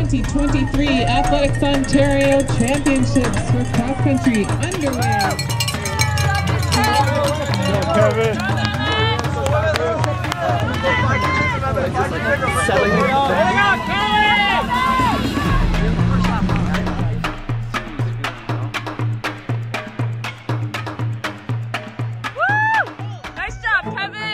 2023 Athletics Ontario Championships for cross country underway. Kevin. Nice job, Kevin!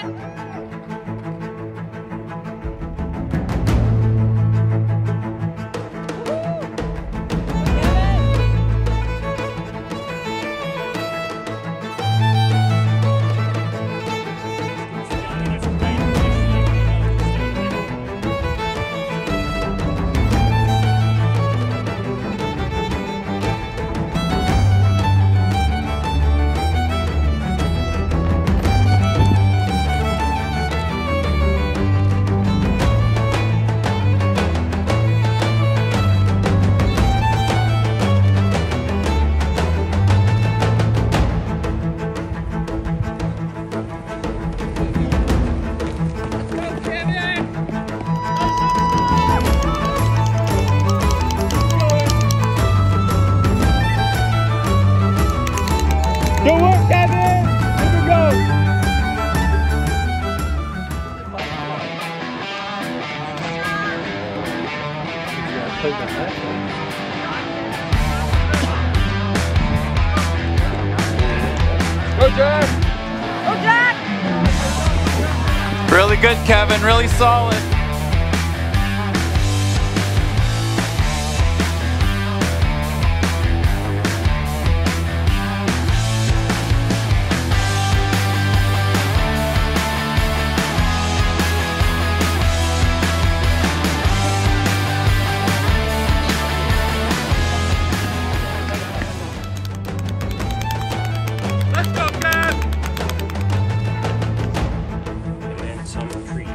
Good work, Kevin! Here we go! Go, Jack! Go, Jack! Really good, Kevin. Really solid. Let's go, Kev! And some trees.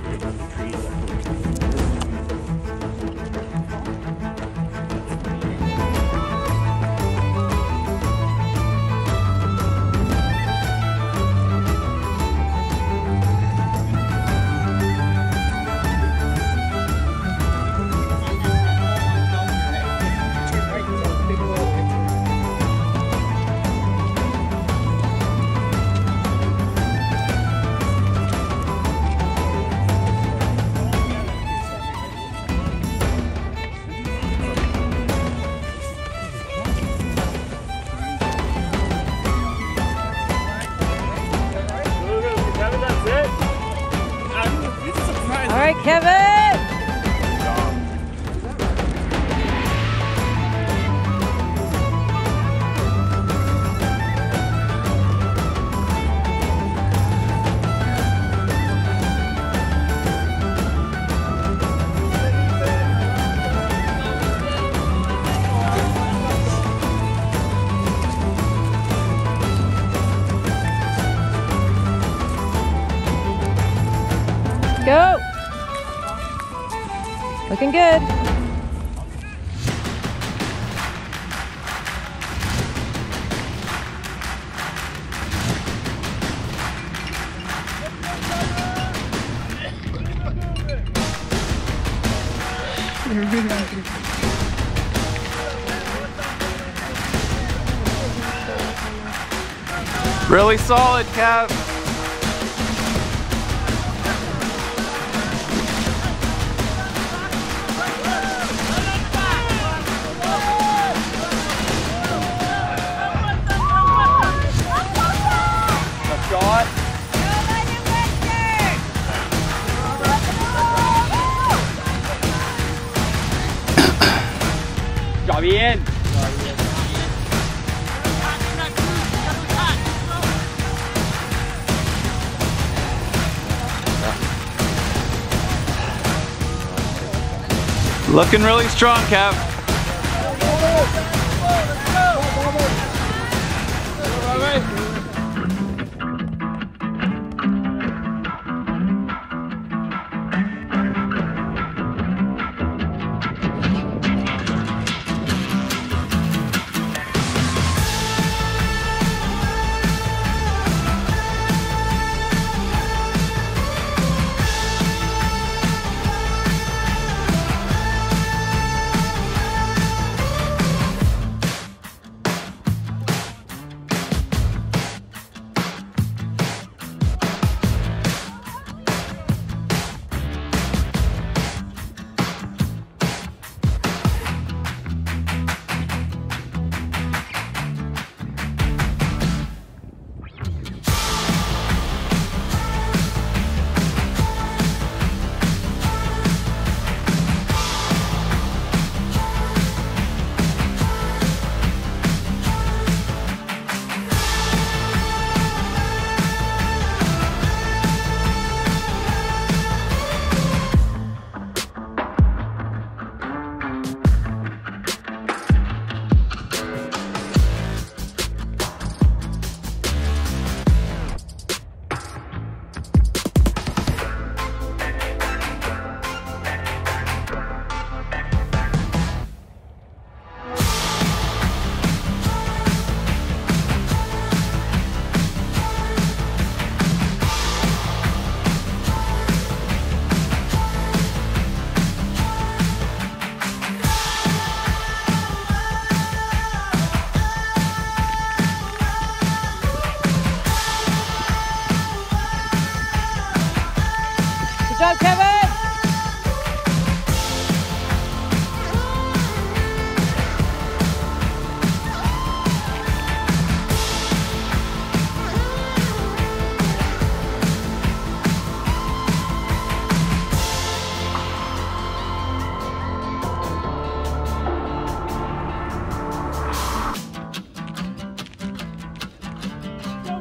All right, Kevin! Go! Looking good. Really solid, Kev. Shot. Job bien. Looking really strong, Kev.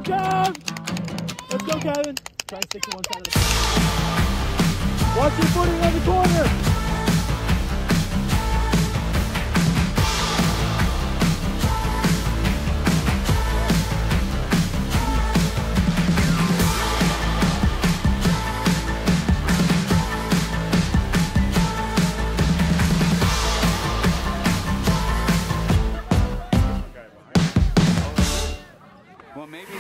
Kev! Let's go, Kevin. Try and stick to one side of the field. Watch your footing on the corner. Well, maybe.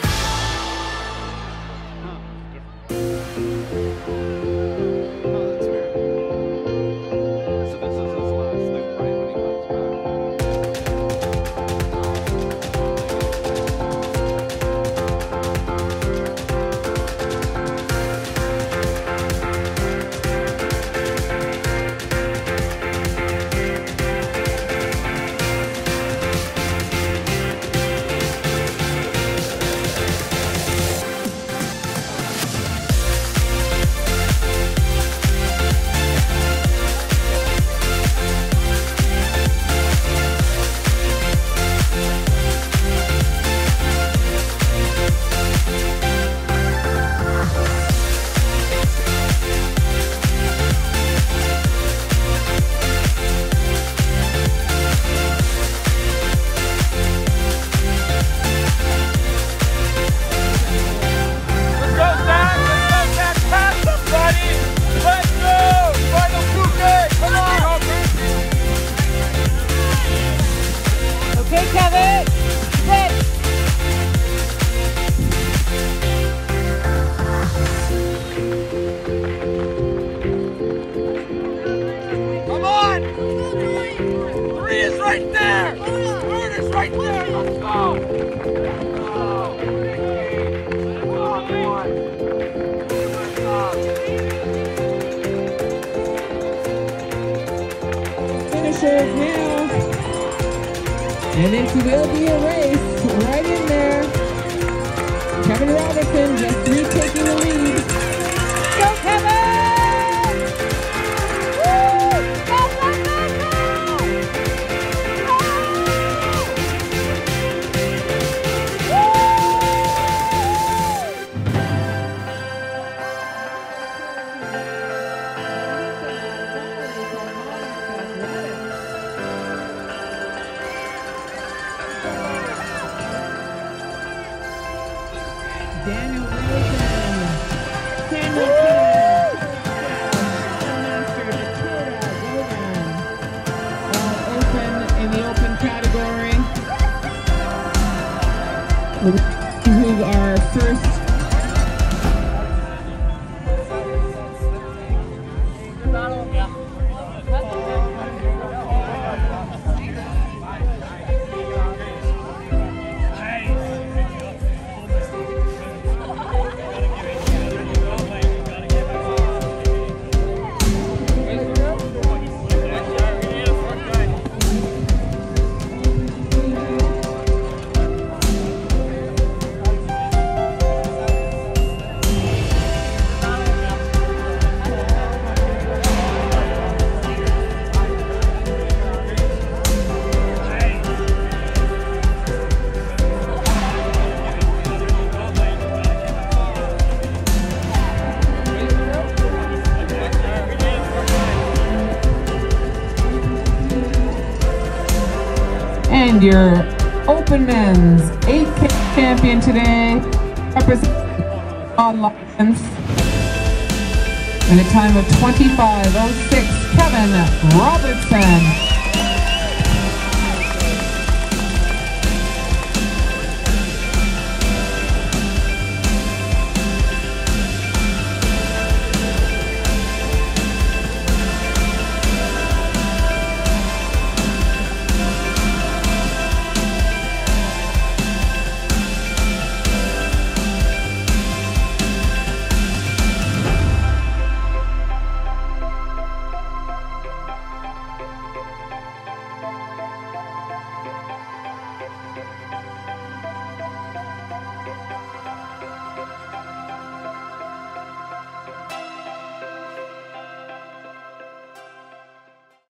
Okay, Kevin. Hit. Come on! 3 is right there! 3 is right there! Let's go! Finishers now. And it will be a race right in there. Kevin Robertson just retaking the lead. Go, Kevin! Woo! Go, go, go, Daniel Rosen, Samuel Master Dakota Govan, all open in the open category. Who are first. And your Open Men's 8K champion today, representing John Lyons, in a time of 25:06, Kevin Robertson.